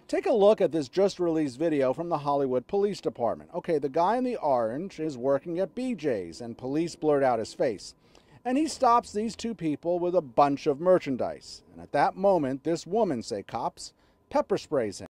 Take a look at this just released video from the Hollywood Police Department. Okay, the guy in the orange is working at BJ's and police blurred out his face. And he stops these two people with a bunch of merchandise. And at that moment, this woman, say cops, pepper sprays him.